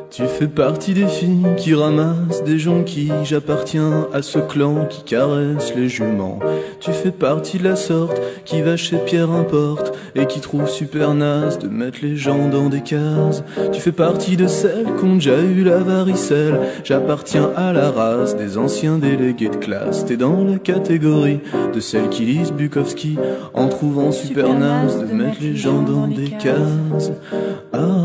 Tu fais partie des filles qui ramassent des jonquilles. J'appartiens à ce clan qui caresse les juments. Tu fais partie de la sorte qui va chez Pierre Importe et qui trouve super naze de mettre les gens dans des cases. Tu fais partie de celles qui ont déjà eu la varicelle. J'appartiens à la race des anciens délégués de classe. T'es dans la catégorie de celles qui lisent Bukowski en trouvant super naze de mettre les gens dans des cases. Ah.